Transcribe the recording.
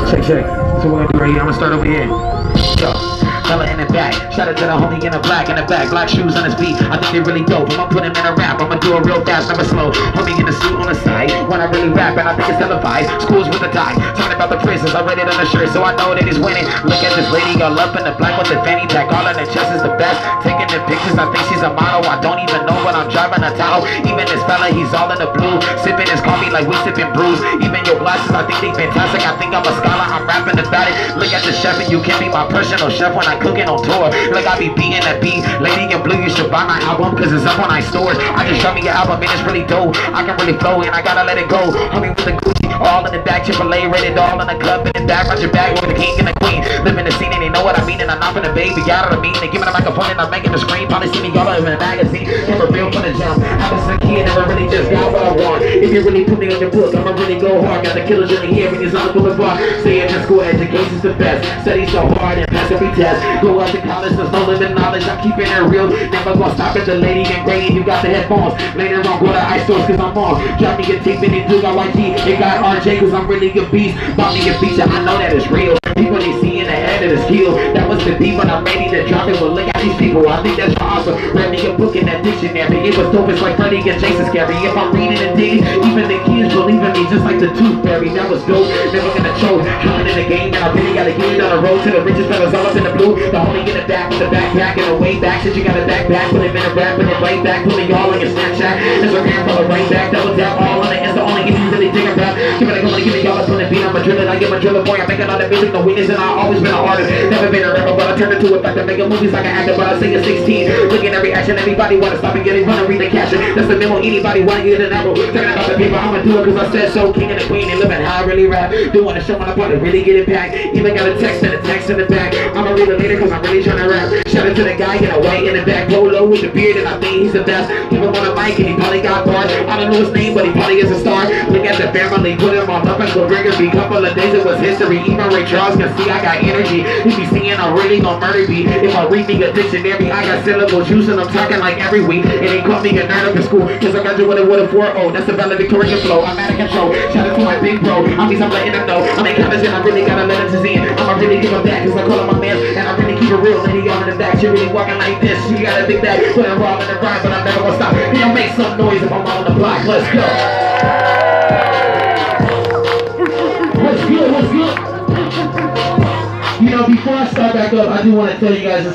Check, check. So we're gonna do right here. I'm gonna start over here. Yo, fella in the back. Shout out to the homie in the back, black shoes on his feet. I think they really dope. I'ma put him in a rap. I'ma do it real fast, never slow. Homie in the suit on the side. When I really rap, and I think it's televised. Schools with a tie. Talking about the prisons. I read it on the shirt, so I know that he's winning. Look at this lady all up in the black with the fanny pack. All on the chest is the best. Taking the pictures, I think she's a model. I don't even know what I'm driving a Tahoe. Even this fella, he's all in the blue. Sipping his coffee like we sipping brews. Even your glasses, I think they fantastic. I think I'm a scholar. I'm rapping about it. Look at the chef, and you can be my personal chef when I cooking on tour. Like I be beating that beat. Lady in blue, you should buy my album cause it's up on my stores. I just shot me your album and it's really dope. I can really flow and I gotta let it go. Homie with the Gucci, all in the back, AAA rated, all in the club in the back, watch your back with the king and the queen. Living the scene and they know what I mean, and I'm not finna baby out of the mean. They give me the microphone and I'm making the screen. Probably see me all over in the magazine. Never real for the jump. I was a kid, never really just got what I want. If you really put me on your book, I'ma really go hard. Got the killers in the here when it's on the boulevard. Staying in school, education's the best. Study so hard and pass every test. Go out to college, there's no limit knowledge. I'm keeping it real. Never gonna stop at the lady and Grady. You got the headphones. Later on, go to ice stores cause I'm on. Drop me a tape and it do got YG. It got RJ cause I'm really a beast. Bought me a feature, I know that it's real. People they see in the head of the skill. That was the beat, but I'm ready to drop it. But look at these people, I think that's awesome. Read me a book in that dictionary. It was dope, it's like Freddy and Jason Scary. If I'm reading and digging, even the kids believe in me, just like the Tooth Fairy. That was dope, never gonna choke. Counting in the game, and I really gotta get it on the road to the richest fellas all up in the blue. The homie in the back with the backpack and the way back. Since you got a backpack, put him in a rap, put it right back. Pulling y'all on your Snapchat. Instagram for the right back, double tap all on it. It's the only if you really dig about. Give it a go, give it y'all a put it beat. I'm a driller, I get my driller boy. I'm making all the music, no witness, and I've always been an artist. Never been a rapper, but I turned into a factor. Making movies like an actor, but I say at 16. Look at every action, everybody wanna stop and get it, run and read the caption. That's the memo, anybody wanna get an apple. Talking about the people, I'ma do it cause I said so. King and the queen, and living how I really rap. Doing a show when I want to really get it back. Even got a text and a text in the back. I'ma read it later cause I'm really trying to rap. Shout out to the guy in the white in the back. Polo with the beard and I think he's the best. Give him on the mic and he probably got bars. I don't know his name, but he probably is a star. Look at the family, put him on up and go bring be. Couple of days it was history. Even Ray Charles can see I got energy. He be singing, I'm really gonna murder me. If I read me a dictionary, I got syllables juice and I'm talking like every week. And they call me a nerd up in school cause I graduated with a 4.0. That's a valedictorian flow. I'm out of control. Shout out to my big bro. I'm letting them know. I'm in college and I really gotta let him in. I'ma really give him back cause I call him my man. And I really keep it real. Lady on in the back. She really walking like this. She got a big bag. Put her raw in the rhyme, but I'm never gonna stop. He don't make some noise if I'm on the block. Let's go. What's good? What's good? You know, before I start back up, I do want to tell you guys